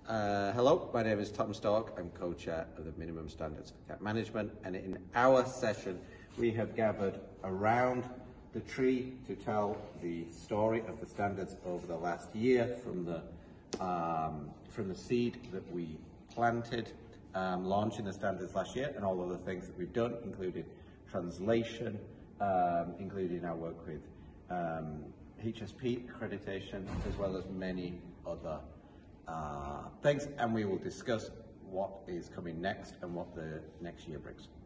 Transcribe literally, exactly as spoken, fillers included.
Uh, hello, my name is Tom Stork. I'm co-chair of the Minimum Standards for Cat Management, and in our session we have gathered around the tree to tell the story of the standards over the last year, from the um, from the seed that we planted, um, launching the standards last year, and all of the things that we've done, including translation, um, including our work with um, H S P accreditation, as well as many other uh, things, and we will discuss what is coming next and what the next year brings.